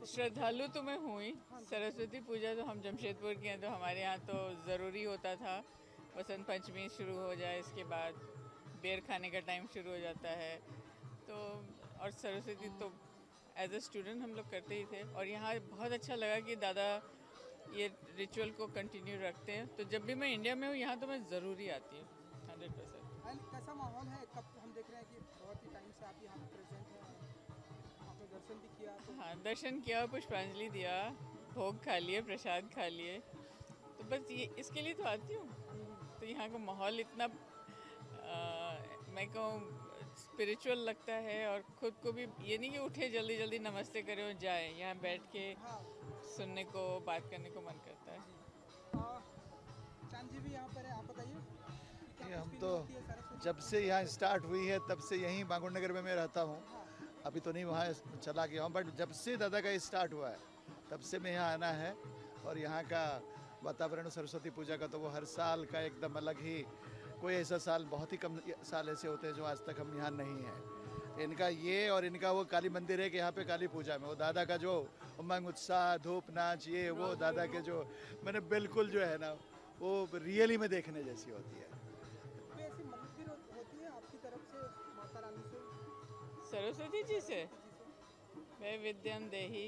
श्रद्धालु तो मैं हूँ ही। सरस्वती पूजा तो हम जमशेदपुर के हैं, तो हमारे यहाँ तो ज़रूरी होता था। वसंत पंचमी शुरू हो जाए, इसके बाद बेर खाने का टाइम शुरू हो जाता है। तो और सरस्वती तो एज अ स्टूडेंट हम लोग करते ही थे, और यहाँ बहुत अच्छा लगा कि दादा ये रिचुअल को कंटिन्यू रखते हैं। तो जब भी मैं इंडिया में हूँ यहाँ तो मैं ज़रूर ही आती हूँ 100%। कैसा माहौल है? कब हम देख रहे हैं कि बहुत ही टाइम से आप यहाँ पे प्रेजेंट हैं, आपने दर्शन भी किया तो... हाँ, दर्शन किया, पुष्पांजलि दिया, भोग खा लिए, प्रसाद खा लिए, तो बस ये इसके लिए तो आती हूँ। तो यहाँ का माहौल इतना मैं कहूँ स्पिरिचुअल लगता है, और खुद को भी ये नहीं कि उठे जल्दी जल्दी नमस्ते करें और जाए, यहाँ बैठ के सुनने को, बात करने को मन करता है। चांद जी भी यहाँ पर है, आप बताइए। हम तो जब से यहाँ स्टार्ट हुई है तब से यहीं बांगुर नगर में मैं रहता हूँ। अभी तो नहीं वहाँ चला गया हूँ, बट जब से दादा का स्टार्ट हुआ है तब से मैं यहाँ आना है। और यहाँ का वातावरण सरस्वती पूजा का तो वो हर साल का एकदम अलग ही, कोई ऐसा साल, बहुत ही कम साल ऐसे होते हैं जो आज तक हम यहाँ नहीं हैं। इनका ये और इनका वो काली मंदिर है कि यहाँ पे काली पूजा में वो दादा का जो उमंग, उत्साह, धूप, नाच, ये वो दादा के जो मैंने बिल्कुल जो है ना वो रियली में देखने जैसी होती है। ऐसी मदद होती है आपकी तरफ से माता रानी से, सरस्वती जी से? मैं विद्यम देही,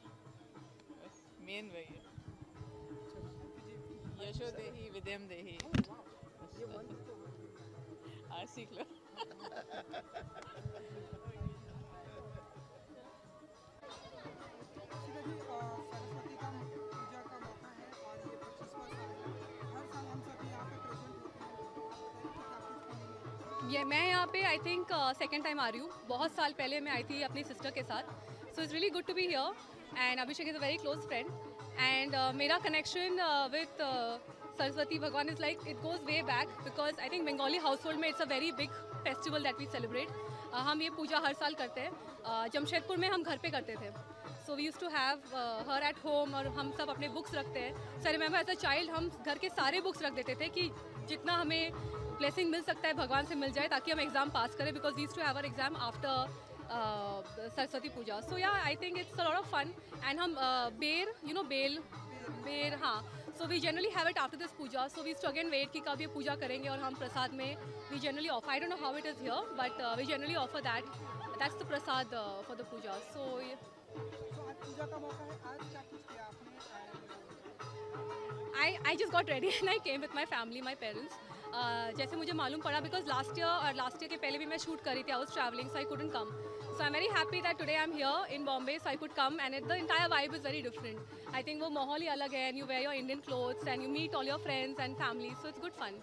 मेन वही है। यशो देही, विद्यम देही। आज सीख लो। सरस्वती का पूजा का मौका है और ये 25वां साल है। हर साल हम सभी यहाँ पे प्रेजेंट होते हैं। ये मैं यहाँ पे आई थिंक सेकेंड टाइम आ रही हूँ। बहुत साल पहले मैं आई थी अपनी सिस्टर के साथ, so it's really good to be here and Abhishek is a very close friend and मेरा कनेक्शन विथ सरस्वती भगवान is like it goes way back because I think Bengali household में it's a very big festival that we celebrate. हम ये पूजा हर साल करते हैं। जमशेदपुर में हम घर पे करते थे, so we use to have her at home, और हम सब अपने बुक्स रखते हैं। So I remember as a child हम घर के सारे बुक्स रख देते थे कि जितना हमें ब्लेसिंग मिल सकता है भगवान से मिल जाए, ताकि हम एग्ज़ाम पास करें, because we used to have our exam after Saraswati puja. So yeah I think it's a lot of fun and हम बेर, यू नो बेर, हाँ, so we generally have it after this puja. So we too again wait कि कब ये पूजा करेंगे, और हम प्रसाद में we generally offer, I don't know how it is here, but we generally offer that's the prasad for the puja. So आज पूजा का मौका है, आज क्या कुछ किया आपने? I just got ready and I came with my family, my parents. जैसे मुझे मालूम पड़ा बिकॉज लास्ट ईयर के पहले भी मैं शूट करी थी, I was travelling, so I couldn't come, so I am very happy that today I am here in Bombay, so I could come and the entire vibe is very different. I think वो माहौल ही अलग है, and you wear your Indian clothes and you meet all your friends and family, so it's good fun.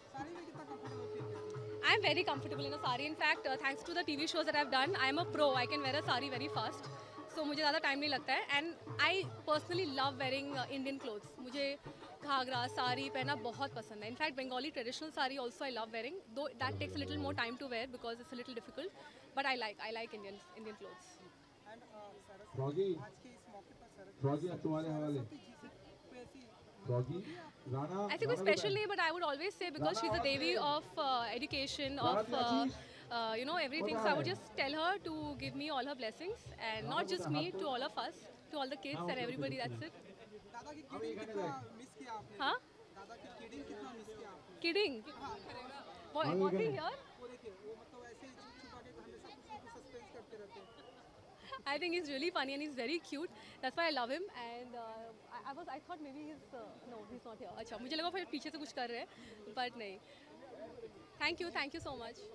I am very comfortable in a sari. In fact, thanks to the TV shows that I've done, I am a pro. I can wear a sari very fast. So मुझे ज़्यादा time नहीं लगता है, and I personally love wearing Indian clothes. मुझे घाघरा साड़ी पहनना बहुत पसंद है. In fact, Bengali traditional sari also I love wearing. Though that takes a little more time to wear because it's a little difficult. But I like Indian clothes. Froggy, Froggy तुम्हारे हवाले. Froggy, Rana. I think a special name, but I would always say because she's a devi of education, of everything. So I would just tell her to give me all her blessings, and not just me, to all of us, to all the kids and everybody. That's it. दादा की kidding कितना miss किया आपने? हाँ? दादा की kidding कितना miss किया आपने? Kidding? Was he here? वो देखिए, वो मतलब ऐसे ही छुपा के हमेशा कुछ ना कुछ सस्पेंस करते रहते हैं. I think he's really funny and he's very cute. That's why I love him. And I thought maybe no, he's not here. अच्छा, मुझे लगा फिर पीछे से कुछ कर रहे हैं, but नहीं. Thank you so much.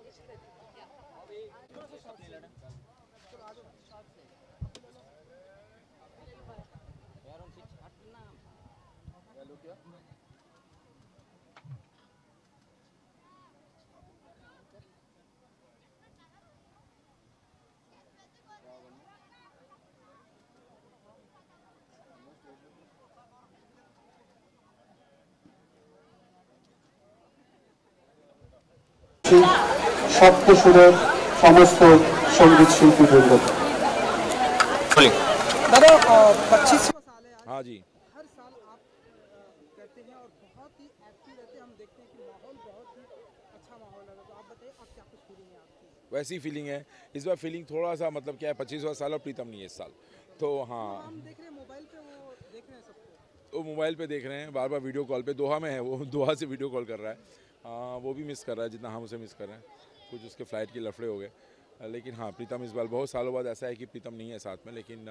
সপ্তসুরের সমস্ত সঙ্গীত শিল্পীবৃন্দ। दादा 25वां साल है आज. हाँ जी. हर साल आप करते हैं और बहुत ही एक्टिव रहते हैं. हम देखते हैं कि माहौल बहुत ही अच्छा माहौल है. तो आप बताइए, आप क्या कुछ फीलिंग है आपकी? वैसी फीलिंग है। इस बार फीलिंग थोड़ा सा मतलब क्या है, 25वां साल और प्रीतम नहीं है इस साल, तो हाँ हम देख रहे हैं मोबाइल पे, वो देख रहे हैं सबको, वो मोबाइल पे देख रहे हैं, बार बार वीडियो कॉल पे, दोहा में है वो, दोहा से वीडियो कॉल कर रहा है। वो भी मिस कर रहा है जितना हम उसे मिस कर रहे हैं, कुछ उसके फ़्लाइट के लफड़े हो गए। लेकिन हाँ, प्रीतम इस बार बहुत सालों बाद ऐसा है कि प्रीतम नहीं है साथ में, लेकिन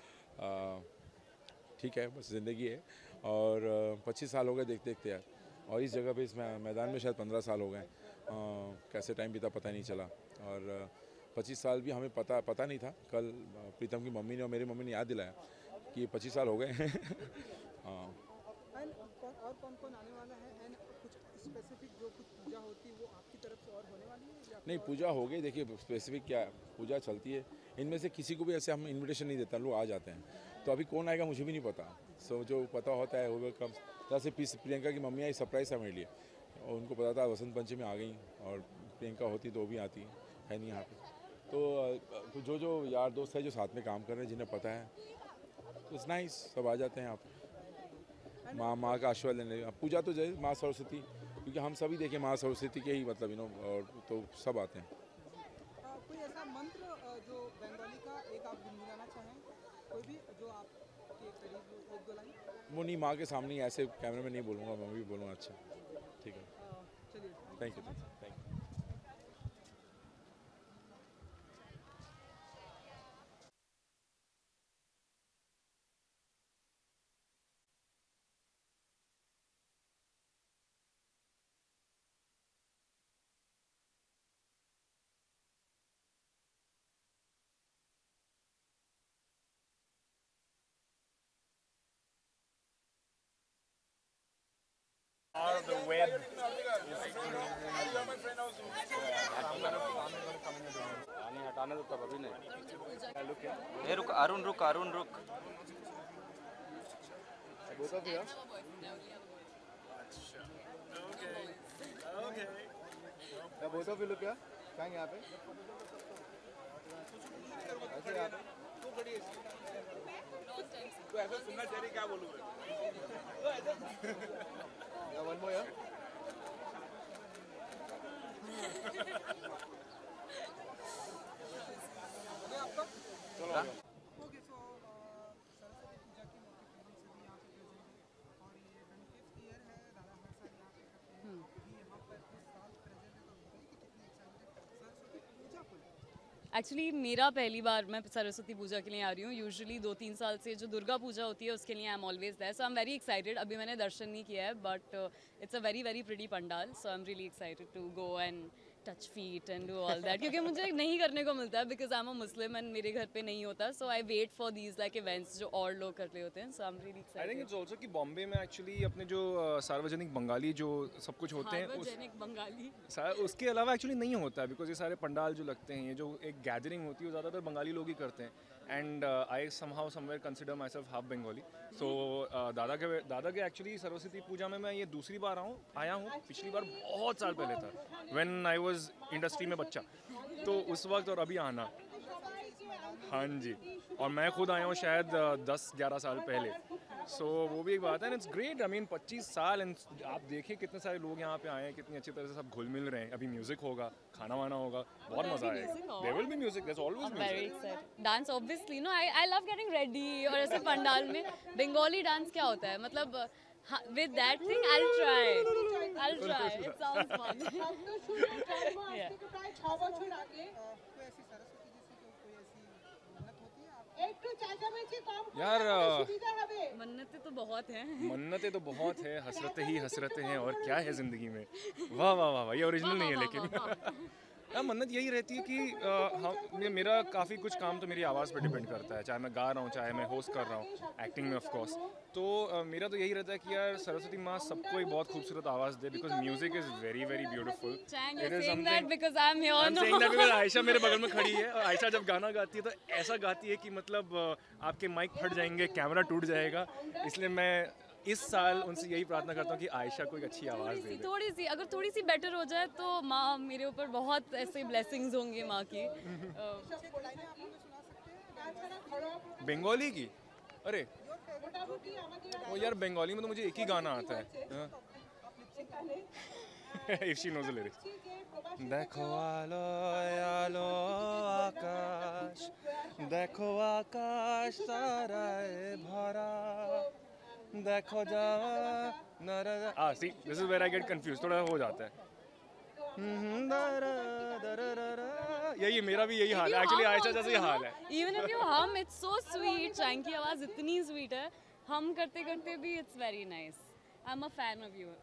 ठीक है, बस ज़िंदगी है। और 25 साल हो गए देखते देखते यार, और इस जगह पे इस मैदान में शायद 15 साल हो गए। कैसे टाइम बीता पता ही नहीं चला। और 25 साल भी हमें पता नहीं था। कल प्रीतम की मम्मी ने और मेरी मम्मी ने याद दिलाया कि ये 25 साल हो गए हैं। हाँ। और कौन कौन आने वाला है, एंड कुछ स्पेसिफिक जो कुछ पूजा होती है वो आपकी तरफ से और होने वाली है या नहीं, पूजा हो गई, देखिए स्पेसिफिक क्या है, पूजा चलती है। इनमें से किसी को भी ऐसे हम इनविटेशन नहीं देता, लोग आ जाते हैं। तो अभी कौन आएगा मुझे भी नहीं पता। सो जो पता होता है वो कम, जैसे प्रियंका की मम्मी आई, सरप्राइज था मेरे लिए, और उनको पता था वसंत पंचमी में आ गई, और प्रियंका होती तो वो भी आती है नहीं यहाँ पे। तो जो यार दोस्त है जो साथ में काम कर रहे हैं, जिन्हें पता है, तो इट्स नाइस, सब आ जाते हैं यहाँ पे। माँ का आशीर्वाद लेने। पूजा तो जय माँ सरस्वती, क्योंकि हम सभी देखें माँ सरस्वती के ही मतलब और तो सब आते हैं। कोई ऐसा मंत्र जो बंगाली का एक आप गुनगुनाना चाहें, कोई भी जो आपके करीब एक दो लाइन? वो नहीं, माँ के सामने ऐसे कैमरे में नहीं बोलूँगा, मैं भी बोलूँगा। अच्छा ठीक है, चलिए, thank you, thank you. The web हटाने दो तब, अभी नहीं। रुक अरुण, रुक। बोथ ऑफ यू लुक क्या यहाँ पे ऐसे यहाँ पे तो ऐसा सुनना चाहिए, क्या बोलूँ वन मोर यार। ओके, सो सरस्वती पूजा के मौके पर हम सभी यहाँ पे प्रेजेंट हैं, और ये 25th ईयर है, दादा हर साल यहाँ पे करते हैं, अभी यहाँ पर इस साल प्रेजेंट है, तो बताइए कि कितने एक्साइटेड सरस्वती पूजा को? एक्चुअली मेरा पहली बार मैं सरस्वती पूजा के लिए आ रही हूँ। यूजुअली 2-3 साल से जो दुर्गा पूजा होती है उसके लिए I am always there, so I am very excited. अभी मैंने दर्शन नहीं किया है, but it's a very very pretty pandal, so I am really excited to go and touch feet and do all that, क्योंकि मुझे नहीं करने को मिलता है because I am a Muslim and मेरे घर पे नहीं होता, so I wait for these like events जो और लोग कर रहे होते हैं, so I am really excited. I think it's also कि बॉम्बे में एक्चुअली अपने जो सार्वजनिक बंगाली जो सब कुछ होते हैं, सार्वजनिक बंगाली उसके अलावा एक्चुअली नहीं होता है, बिकॉज ये सारे पंडाल जो लगते हैं, ये जो एक गैदरिंग होती है, वो ज़्यादातर बंगाली लोग ही करते हैं। And I somehow somewhere consider myself half Bengali, so दादा के एक्चुअली सरस्वती पूजा में मैं ये दूसरी बार आया हूँ। पिछली बार बहुत साल पहले था, व्हेन आई वाज इंडस्ट्री में बच्चा, तो उस वक्त और अभी आना, हाँ जी, और मैं खुद आया हूँ शायद 10-11 साल पहले, सो वो भी एक बात है। And it's great, I mean 25 साल, एंड आप देखिए कितने सारे लोग यहाँ पे आए हैं, कितनी अच्छी तरह से सब घुल मिल रहे हैं। अभी म्यूजिक होगा, खाना वाना होगा, बहुत मजा आएगा। There will be music, there is always music. Dance obviously, no I love getting ready, और ऐसे पंडाल में बंगाली डांस क्या होता है, मतलब with that thing I'll try, it sounds fun। कोई ऐसी सरस्वती जी से कोई ऐसी मन्नत होती है आप? यार मन्नतें तो बहुत हैं। मन्नतें तो बहुत है, हसरतें हैं, और क्या है ज़िंदगी में। वाह वाह वाह, ये ओरिजिनल नहीं है, लेकिन मन्नत यही रहती है कि मेरा काफ़ी कुछ काम तो मेरी आवाज़ पे डिपेंड करता है, चाहे मैं गा रहा हूँ, चाहे मैं होस्ट कर रहा हूँ, एक्टिंग में ऑफ कोर्स। तो मेरा तो यही रहता है कि यार सरस्वती माँ सबको एक बहुत खूबसूरत आवाज़ दे, because music is very very beautiful. It is something because I am here, because Ayesha मेरे बगल में खड़ी है, और आयशा जब गाना गाती है तो ऐसा गाती है कि मतलब आपके माइक फट जाएंगे, कैमरा टूट जाएगा। इसलिए मैं इस साल उनसे यही प्रार्थना करता हूँ कि आयशा को एक अच्छी आवाज़ दे दे। अगर थोड़ी सी बेटर हो जाए तो माँ मेरे ऊपर बहुत ऐसे ब्लेसिंग्स होंगे माँ की। बंगाली की? अरे वो यार बंगाली में तो मुझे एक ही गाना आता है। if she knows the lyrics. देखो आलो आलो आकाश, देखो आकाश सारा भरा, देखो जावा see, this is where I get confused. थोड़ा हो जाता है. यही मेरा भी यही हाल है. Actually आयशा जैसे ही हाल है. Even if you hum, it's so sweet. चांग की आवाज़ इतनी sweet है. हम करते करते भी it's very nice. I'm a fan of you.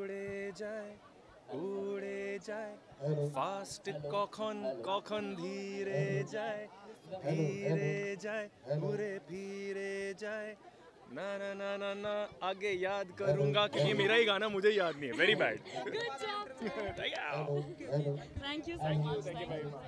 उड़े जाए फास्ट कখন কখন ধীরে যায় ফিরে যায় ঘুরে ফিরে যায় ना ना ना ना ना आगे याद करूंगा क्योंकि मेरा ही गाना मुझे याद नहीं है. Very bad. Good job. Thank you so much. Thank you very much.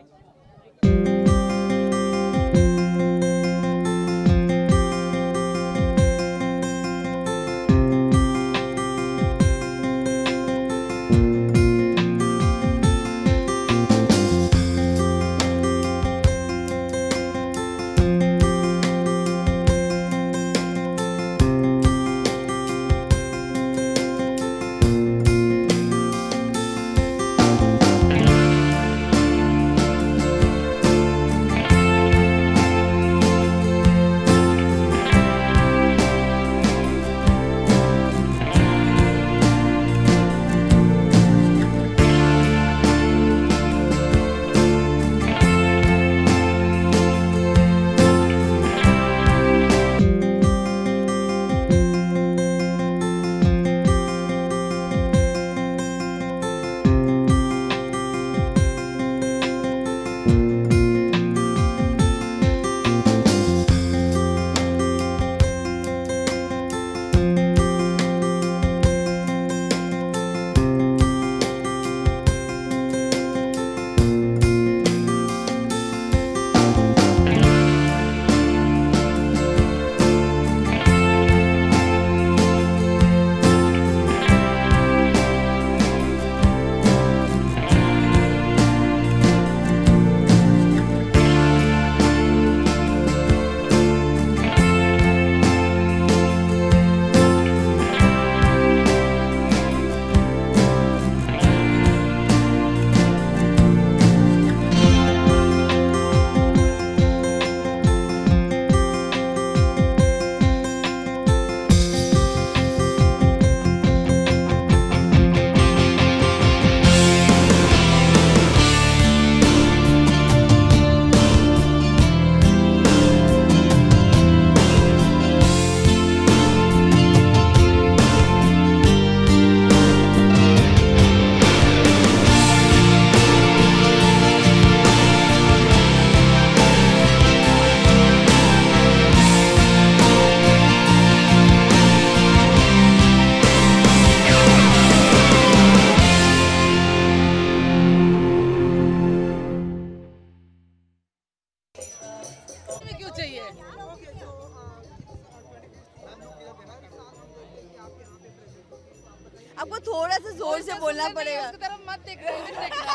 आपको थोड़ा सा जोर से बोलना पड़ेगा. उसकी तरफ मत देखना, इधर देखना.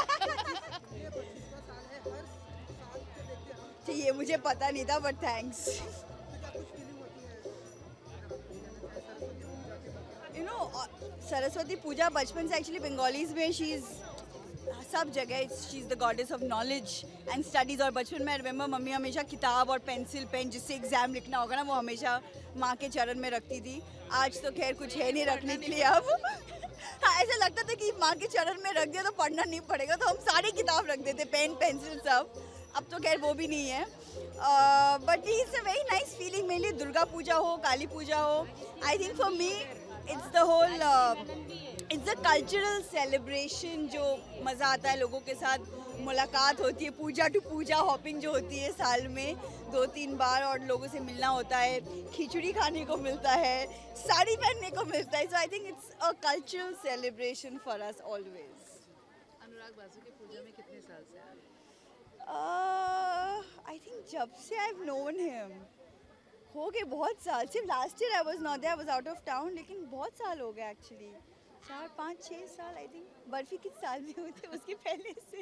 ये मुझे पता नहीं था, but thanks. You know Saraswati Puja बचपन से एक्चुअली बंगालीज में शी इज सब जगह she is the goddess of knowledge and studies. और बचपन में रिमेंबर मम्मी हमेशा किताब और पेंसिल पेन जिससे एग्ज़ाम लिखना होगा ना वो हमेशा माँ के चरण में रखती थी. आज तो खैर कुछ है नहीं रखने के लिए अब. हाँ, ऐसा लगता था कि माँ के चरण में रख दिया तो पढ़ना नहीं पड़ेगा, तो हम सारी किताब रख देते, पेन पेंसिल सब. अब तो खैर वो भी नहीं है. But it's a very nice feeling. मेरे लिए दुर्गा पूजा हो, काली पूजा हो, I think for me it's the whole it's a cultural celebration. जो मज़ा आता है, लोगों के साथ मुलाकात होती है, पूजा टू पूजा हॉपिंग जो होती है साल में 2-3 बार, और लोगों से मिलना होता है, खिचड़ी खाने को मिलता है, साड़ी पहनने को मिलता है. So I think it's a cultural celebration for us always. Anurag Basu की पूजा में कितने साल से आ रहे हैं? आई थिंक जब से आई हैव नोन हिम हो गए बहुत साल. सिर्फ last year I was not there, I was out of town, लेकिन बहुत साल हो गए एक्चुअली. 4, 5, 6 साल आई थिंक. बर्फी किस साल में हुई थी? उसके पहले से.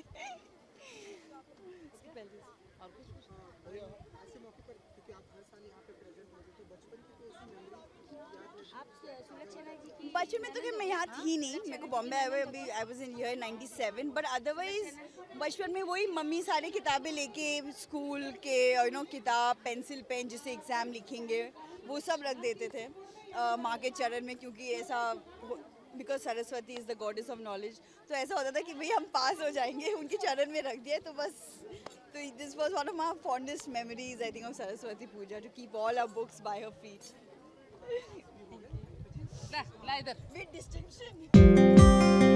उसके पहले से. और कुछ ऐसे मौके पर क्योंकि आप हर साल यहाँ पे प्रेजेंट होते, तो बचपन की कोई ऐसी मेमोरी याद बचपन में तो कि मैं यहाँ थी नहीं, मेरे को बॉम्बे आए हुए अभी I was in year 97, but otherwise बचपन में वही मम्मी सारी किताबें लेके स्कूल के किताब पेंसिल पेन जिससे एग्ज़ाम लिखेंगे वो सब रख देते थे माँ के चरण में, क्योंकि ऐसा because Saraswati is the goddess of knowledge, तो ऐसा होता था कि भाई हम पास हो जाएंगे, उनके चरण में रख दिया तो बस. तो this was one of my fondest memories I think of Saraswati Puja, to keep all our books by her feet. ला इधर. With distinction.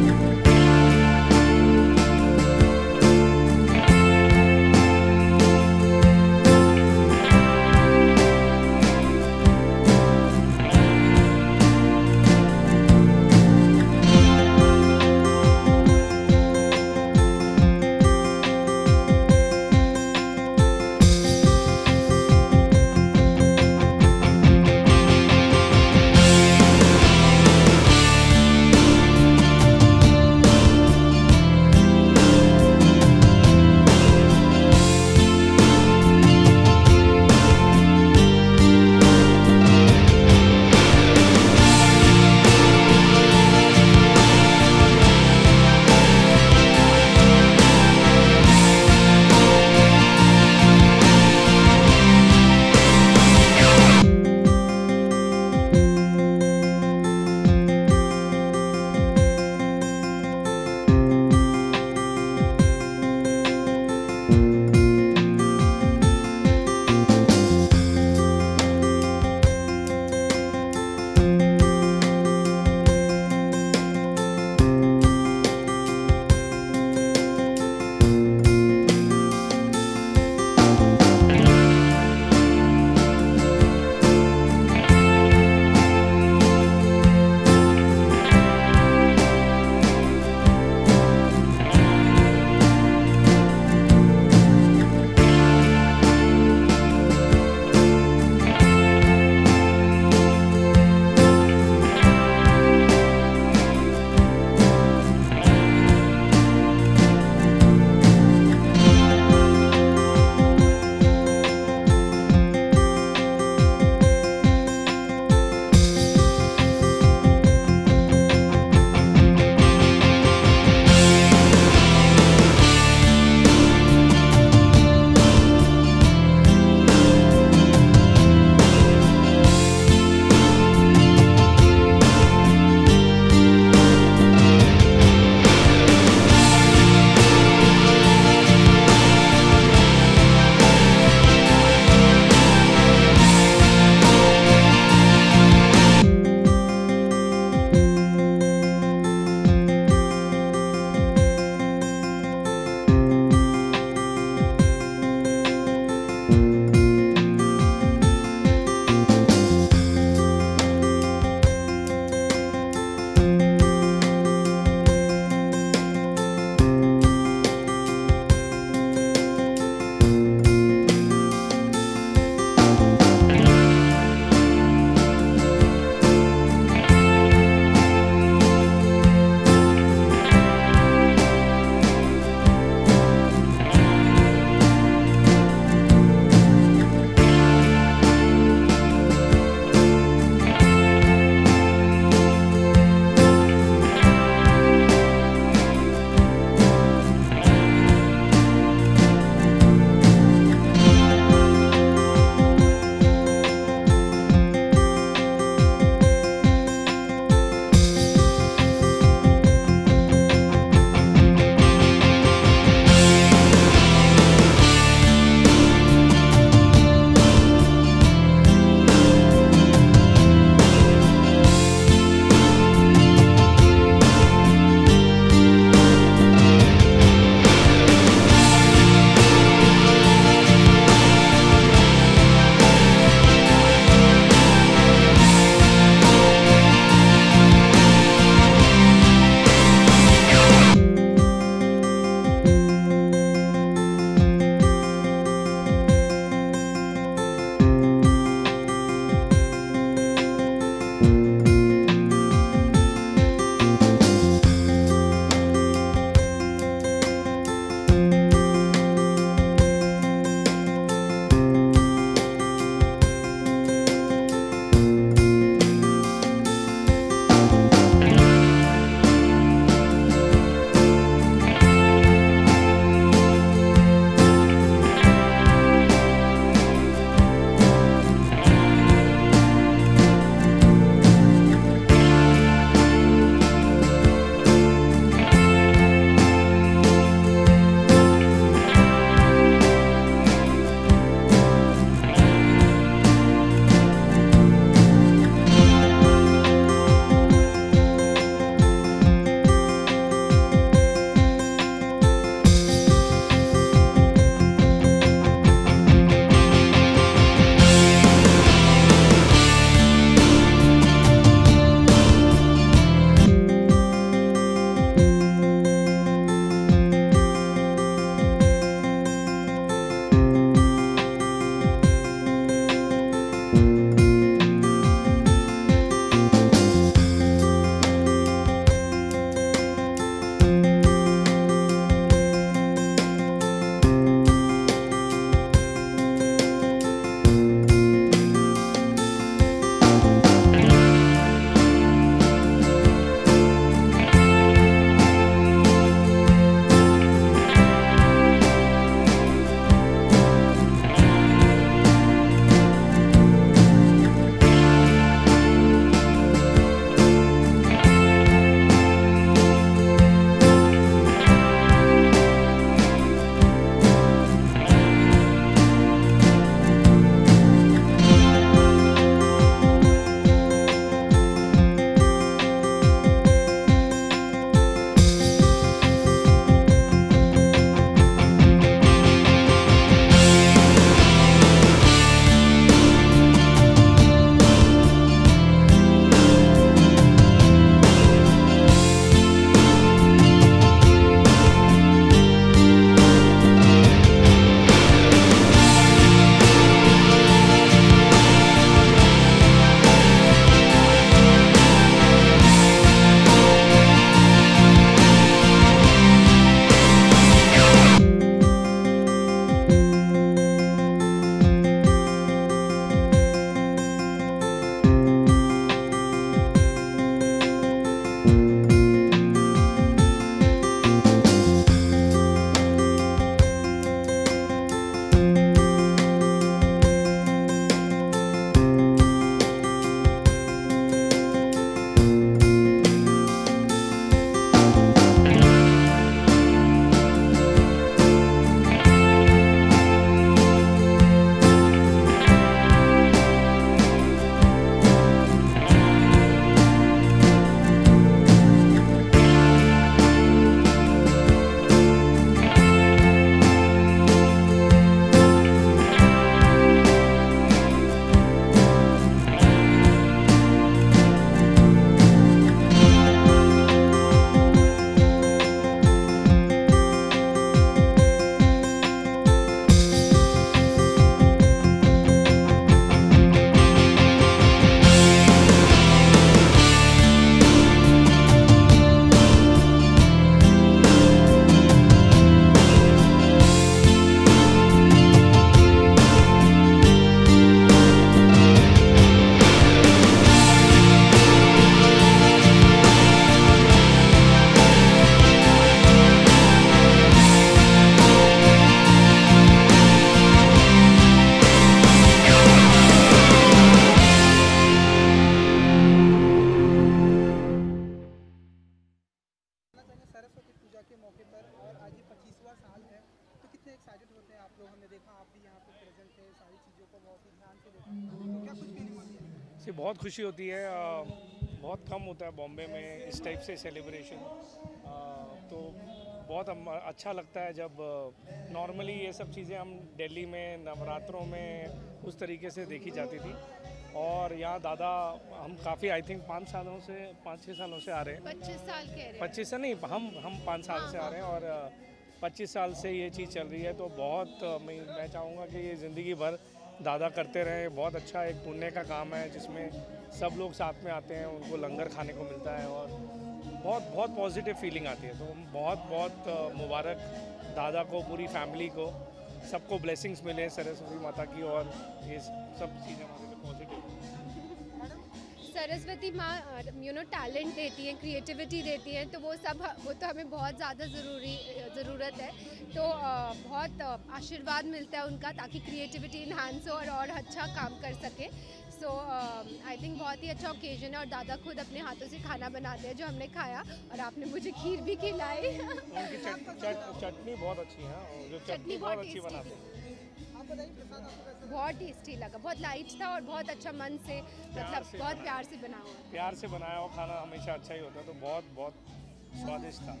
को बहुत ही ध्यान से देखते हैं, तो क्या कुछ फीलिंग होती है? से बहुत खुशी होती है। बहुत कम होता है बॉम्बे में इस टाइप से सेलिब्रेशन, तो बहुत अच्छा लगता है जब नॉर्मली ये सब चीज़ें हम दिल्ली में नवरात्रों में उस तरीके से देखी जाती थी, और यहाँ दादा हम काफ़ी आई थिंक 5-6 सालों से आ रहे हैं। 25 साल कह रहे हैं। 25 से नहीं, हम 5 साल से आ रहे हैं, और 25 साल से ये चीज़ चल रही है। तो बहुत मैं चाहूँगा कि ये ज़िंदगी भर दादा करते रहे। बहुत अच्छा एक पुण्य का काम है जिसमें सब लोग साथ में आते हैं, उनको लंगर खाने को मिलता है, और बहुत बहुत पॉजिटिव फीलिंग आती है। तो बहुत बहुत मुबारक दादा को, पूरी फैमिली को, सबको ब्लेसिंग्स मिले सरस्वती माता की, और ये सब चीज़ें हमारे लिए पॉजिटिव। सरस्वती माँ टैलेंट देती हैं, क्रिएटिविटी देती हैं, तो वो तो हमें बहुत ज़्यादा ज़रूरत है। तो बहुत आशीर्वाद मिलता है उनका, ताकि क्रिएटिविटी इन्हांस हो और अच्छा काम कर सके। सो आई थिंक बहुत ही अच्छा ओकेजन है, और दादा खुद अपने हाथों से खाना बनाते हैं जो हमने खाया, और आपने मुझे खीर भी खिलाई। उनकी चटनी बहुत अच्छी है, जो चटनी बहुत अच्छी बनाते हैं। बहुत टेस्टी लगा, बहुत लाइट था और बहुत अच्छा मन से, मतलब बहुत प्यार से बना हुआ। प्यार से बनाया हुआ खाना हमेशा अच्छा ही होता है, तो बहुत बहुत स्वादिष्ट था।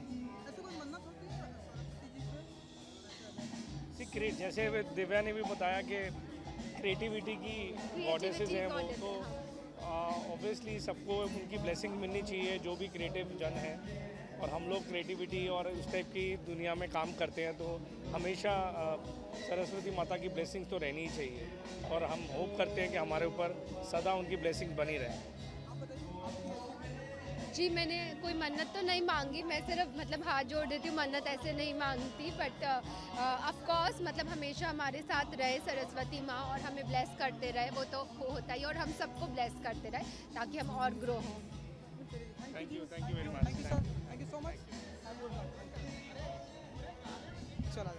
जैसे दिव्या ने भी बताया कि क्रिएटिविटी की गॉडेसेस हैं वो, तो ऑब्वियसली सबको उनकी ब्लेसिंग मिलनी चाहिए, जो भी क्रिएटिव जन है। और हम लोग क्रिएटिविटी और उस टाइप की दुनिया में काम करते हैं, तो हमेशा सरस्वती माता की ब्लेसिंग्स तो रहनी ही चाहिए, और हम होप करते हैं कि हमारे ऊपर सदा उनकी ब्लेसिंग बनी रहे। जी, मैंने कोई मन्नत तो नहीं मांगी, मैं सिर्फ मतलब हाथ जोड़ देती हूँ, मन्नत ऐसे नहीं मांगती, बट ऑफ कोर्स मतलब हमेशा हमारे साथ रहे सरस्वती माँ, और हमें ब्लेस करते रहे, वो तो होता ही, और हम सबको ब्लेस करते रहे ताकि हम और ग्रो हों। Thank you very much. Thank you so much. चला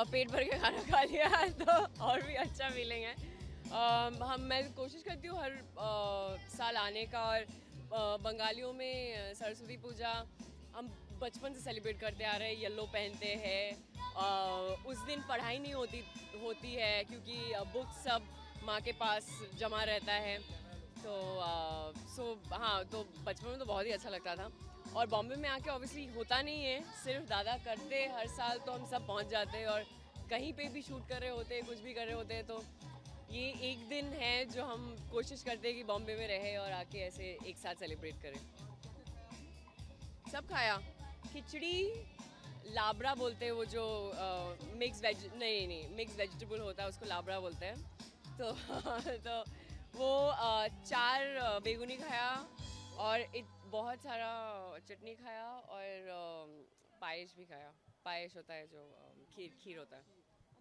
पेट भर के खाना खा लिया तो और भी अच्छा फीलिंग है। मैं कोशिश करती हूँ हर साल आने का, और बंगालियों में सरस्वती पूजा हम बचपन से सेलिब्रेट करते आ रहे हैं। येलो पहनते हैं, उस दिन पढ़ाई नहीं होती है क्योंकि बुक्स सब माँ के पास जमा रहता है। तो हाँ, तो बचपन में तो बहुत ही अच्छा लगता था। और बॉम्बे में आके ऑब्वियसली होता नहीं है, सिर्फ दादा करते हर साल, तो हम सब पहुंच जाते हैं और कहीं पे भी शूट कर रहे होते हैं, कुछ भी कर रहे होते हैं। तो ये एक दिन है जो हम कोशिश करते हैं कि बॉम्बे में रहे और आके ऐसे एक साथ सेलिब्रेट करें। सब खाया, खिचड़ी, लाबड़ा बोलते हैं वो जो मिक्स वेजिटेबल होता है, उसको लाबड़ा बोलते हैं। तो वो 4 बेगुनी खाया और बहुत सारा चटनी खाया और पायस भी खाया। पायस होता है जो खीर होता है।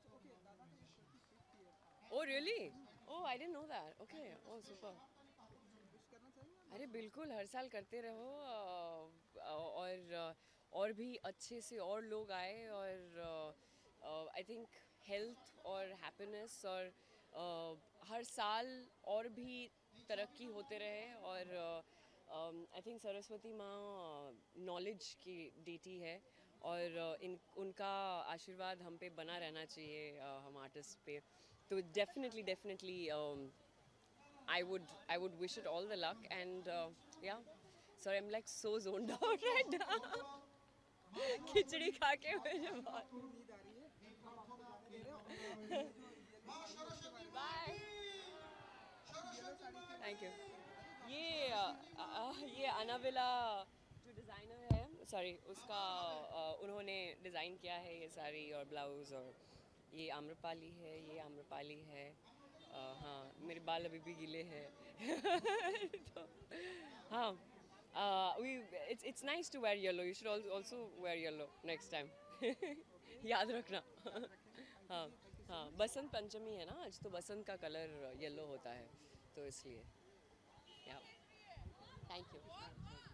Oh really? Oh I didn't know that. Okay, oh super. अरे बिल्कुल, हर साल करते रहो और भी अच्छे से और लोग आए, और आई थिंक हेल्थ और हैप्पीनेस और हर साल और भी तरक्की होते रहे। और आई थिंक सरस्वती माँ नॉलेज की देती है, और उनका आशीर्वाद हम पे बना रहना चाहिए, हम आर्टिस्ट पे। तो definitely I would wish it all the luck, and yeah, sorry I'm like so zoned out right now. खिचड़ी खा के मुझे बहुत बाय, थैंक यू। ये अनाविला जो डिज़ाइनर है, सॉरी, उसका उन्होंने डिज़ाइन किया है ये साड़ी और ब्लाउज़। और ये आम्रपाली है, ये आम्रपाली है। हाँ, मेरे बाल अभी भी गीले हैं। तो हाँ, it's nice to wear yellow. You should also wear yellow next time. याद रखना। हाँ हाँ, बसंत पंचमी है ना आज, तो बसंत का कलर येलो होता है, तो इसलिए। या थैंक यू।